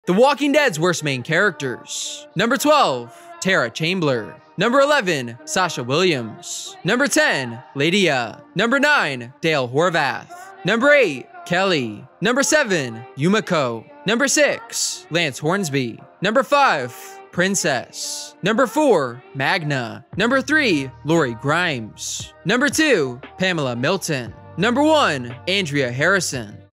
The Walking Dead's worst main characters. Number 12, Tara Chambler. Number 11, Sasha Williams. Number 10, Lydia. Number 9, Dale Horvath. Number 8, Kelly. Number 7, Yumiko. Number 6, Lance Hornsby. Number 5, Princess. Number 4, Magna. Number 3, Lori Grimes. Number 2, Pamela Milton. Number 1, Andrea Harrison.